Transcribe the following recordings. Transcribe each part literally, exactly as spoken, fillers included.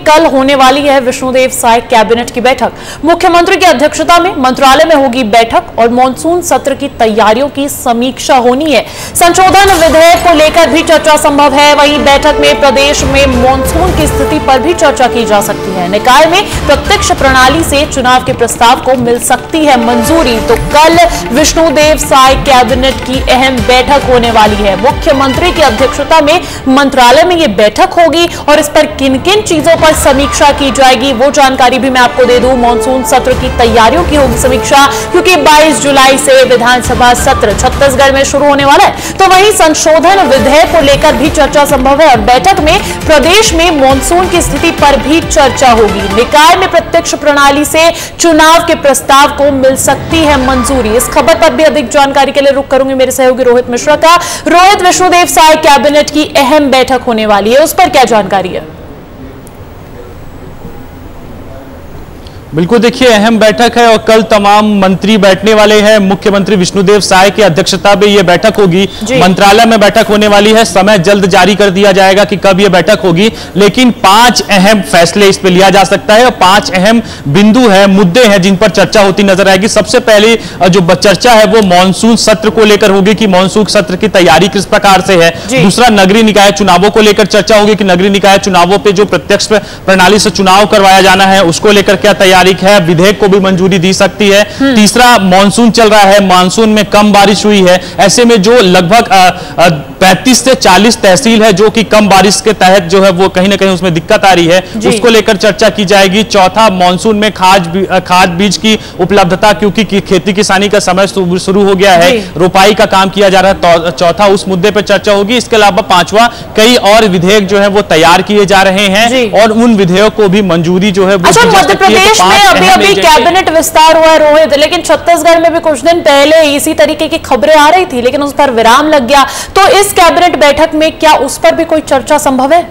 कल होने वाली है विष्णुदेव साय कैबिनेट की बैठक। मुख्यमंत्री की अध्यक्षता में मंत्रालय में होगी बैठक और मॉनसून सत्र की तैयारियों की समीक्षा होनी है। संशोधन विधेयक को लेकर भी चर्चा संभव है। वहीं बैठक में प्रदेश में मॉनसून की स्थिति पर भी चर्चा की जा सकती है। निकाय में प्रत्यक्ष प्रणाली से चुनाव के प्रस्ताव को मिल सकती है मंजूरी। तो कल विष्णुदेव साय कैबिनेट की अहम बैठक होने वाली है। मुख्यमंत्री की अध्यक्षता में मंत्रालय में यह बैठक होगी और इस पर किन किन चीजों पर समीक्षा की जाएगी वो जानकारी भी मैं आपको दे दूं। मॉनसून सत्र की तैयारियों की होगी समीक्षा, क्योंकि बाईस जुलाई से विधानसभा सत्र छत्तीसगढ़ में शुरू होने वाला है। तो वहीं संशोधन विधेयक को लेकर भी चर्चा संभव है और बैठक में प्रदेश में मॉनसून की स्थिति पर भी चर्चा होगी। निकाय में प्रत्यक्ष प्रणाली से चुनाव के प्रस्ताव को मिल सकती है मंजूरी। इस खबर पर भी अधिक जानकारी के लिए रुख करूंगी मेरे सहयोगी रोहित मिश्रा का। रोहित, विष्णुदेव साय कैबिनेट की अहम बैठक होने वाली है, उस पर क्या जानकारी है? बिल्कुल, देखिए अहम बैठक है और कल तमाम मंत्री बैठने वाले हैं। मुख्यमंत्री विष्णुदेव साय की अध्यक्षता में यह बैठक होगी। मंत्रालय में बैठक होने वाली है। समय जल्द जारी कर दिया जाएगा कि कब यह बैठक होगी, लेकिन पांच अहम फैसले इस पर लिया जा सकता है और पांच अहम बिंदु है, मुद्दे हैं जिन पर चर्चा होती नजर आएगी। सबसे पहले जो चर्चा है वो मानसून सत्र को लेकर होगी कि मानसून सत्र की तैयारी किस प्रकार से है। दूसरा, नगरीय निकाय चुनावों को लेकर चर्चा होगी कि नगरीय निकाय चुनावों पर जो प्रत्यक्ष प्रणाली से चुनाव करवाया जाना है उसको लेकर क्या तैयारी है, विधेयक को भी मंजूरी दी सकती है। तीसरा, मानसून चल रहा है, मानसून में कम बारिश हुई है, ऐसे में जो लगभग पैंतीस से चालीस तहसील है जो कि कम बारिश के तहत जो है वो कहीं ना कहीं उसमें दिक्कत आ रही है, उसको लेकर चर्चा की जाएगी। चौथा, मानसून में खाद खाद बीज की उपलब्धता, क्योंकि खेती किसानी का समय शुरू हो गया है, रोपाई का काम किया जा रहा है, चौथा उस मुद्दे पर चर्चा होगी। इसके अलावा पांचवा, कई और विधेयक जो है वो तैयार किए जा रहे हैं और उन विधेयक को भी मंजूरी जो है वो अभी अभी कैबिनेट विस्तार हुआ है रोहित, लेकिन छत्तीसगढ़ में भी कुछ दिन पहले इसी तरीके की खबरें आ रही थी, लेकिन उस पर विराम लग गया। तो इस कैबिनेट बैठक में क्या उस पर भी कोई चर्चा संभव है?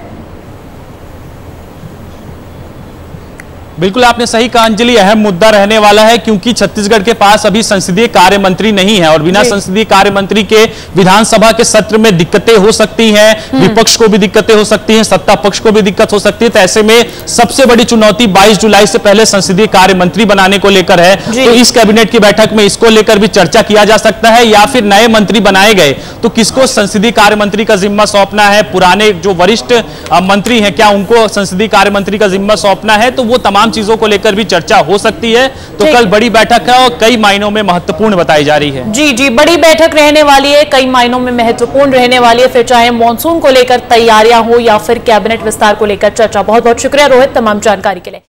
बिल्कुल, आपने सही कहा अंजलि, अहम मुद्दा रहने वाला है क्योंकि छत्तीसगढ़ के पास अभी संसदीय कार्य मंत्री नहीं है और बिना संसदीय कार्य मंत्री के विधानसभा के सत्र में दिक्कतें हो सकती हैं, विपक्ष को भी दिक्कतें हो सकती हैं, सत्ता पक्ष को भी दिक्कत हो सकती है। तो ऐसे में सबसे बड़ी चुनौती बाईस जुलाई से पहले संसदीय कार्य मंत्री बनाने को लेकर है। तो इस कैबिनेट की बैठक में इसको लेकर भी चर्चा किया जा सकता है, या फिर नए मंत्री बनाए गए तो किसको संसदीय कार्य मंत्री का जिम्मा सौंपना है, पुराने जो वरिष्ठ मंत्री हैं क्या उनको संसदीय कार्य मंत्री का जिम्मा सौंपना है। तो वो तमाम चीजों को लेकर भी चर्चा हो सकती है। तो कल बड़ी बैठक है और कई मायनों में महत्वपूर्ण बताई जा रही है। जी जी, बड़ी बैठक रहने वाली है, कई मायनों में महत्वपूर्ण रहने वाली है, फिर चाहे मॉनसून को लेकर तैयारियां हो या फिर कैबिनेट विस्तार को लेकर चर्चा। बहुत बहुत शुक्रिया रोहित तमाम जानकारी के लिए।